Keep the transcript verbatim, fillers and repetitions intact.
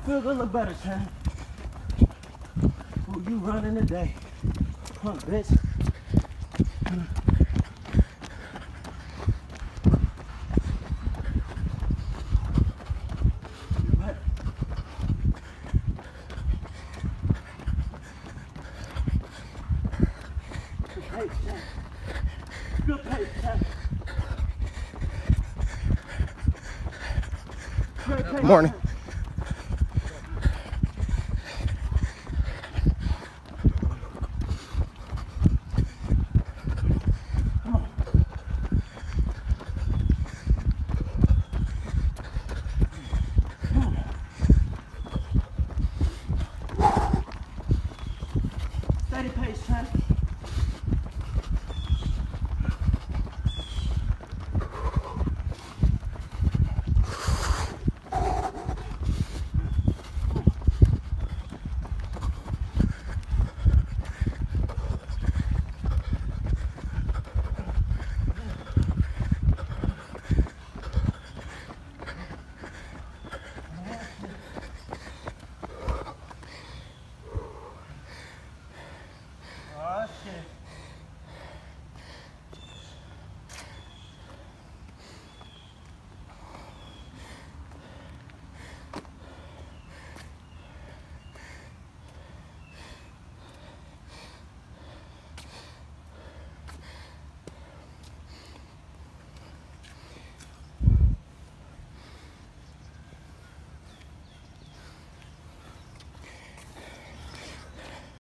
Feel a little better, Sam. Ooh, you running today. Come on, bitch. Good pace, Sam. Good pace, Sam. Good pace. Morning.